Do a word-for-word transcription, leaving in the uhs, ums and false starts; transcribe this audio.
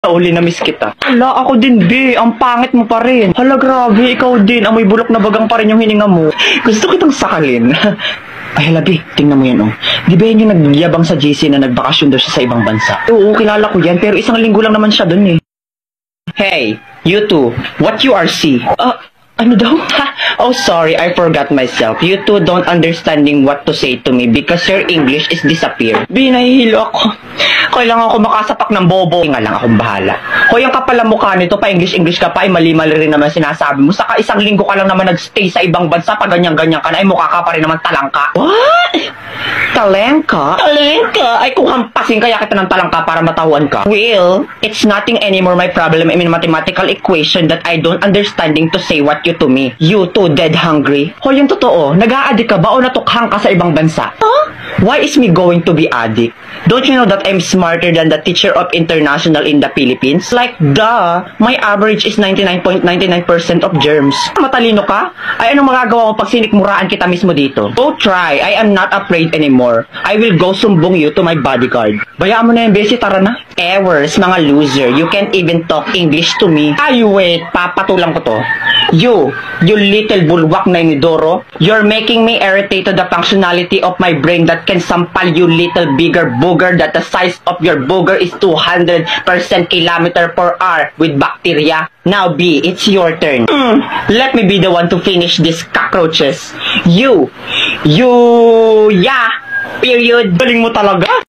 Uli na miss kita. Hala, ako din, be. Ang pangit mo pa rin. Hala, grabe. Ikaw din. Amoy bulok na bagang pa rin yung hininga mo. Gusto kitang sakalin. Ay, hala, be. Tingnan mo yan, oh. Di ba yan yung nagyabang sa J C na nagbakasyon daw siya sa ibang bansa? Oo, kilala ko yan. Pero isang linggo lang naman siya dun, eh. Hey, you two. What you are see? Ah, uh, ano daw? Oh, sorry. I forgot myself. You two don't understanding what to say to me because your English is disappear. Be, nahihilo ako. Kailangan ko makasapak ng bobo. Nga lang akong bahala. Hoy, ang kapal ang mukha nito, pa English-English ka pa, ay mali-mali rin naman sinasabi mo. Saka isang linggo ka lang naman nagstay sa ibang bansa, pa ganyan-ganyan ka na, ay mukha ka pa rin naman talangka. What? Talengka? Talengka? Ay kung hampasin kaya kita ng talangka para matauhan ka. Well, it's nothing anymore my problem. I mean, mathematical equation that I don't understanding to say what you to me. You too dead hungry. Hoy, yung totoo, nag-a-addict ka ba o natukhang ka sa ibang bansa? Huh? Why is me going to be addict? Don't you know that I'm smarter than the teacher of international in the Philippines? Like, duh, my average is ninety-nine point nine nine percent of germs. Matalino ka? Ay, anong magagawa mo pag sinikmuraan kita mismo dito? Go try. I am not afraid anymore. I will go sumbong you to my bodyguard. Bayaan mo na yung besi, tara na. Ewers, mga loser. You can't even talk English to me. Ay, wait. Papatulang ko to. You, you little bulwak na inidoro. You're making me irritate to the functionality of my brain that can sampal you little bigger booger that the size of your booger is two hundred percent kilometer per hour with bacteria. Now B, it's your turn. Mm, let me be the one to finish these cockroaches. You, you, yeah, period. Galing mo talaga.